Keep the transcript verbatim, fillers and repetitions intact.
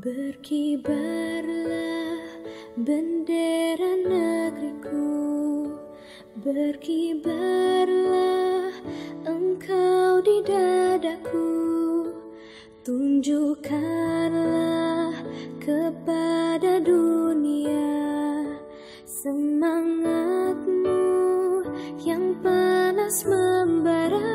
Berkibarlah bendera negeriku, berkibarlah engkau di dadaku, tunjukkanlah kepada dunia semangatmu yang panas membara.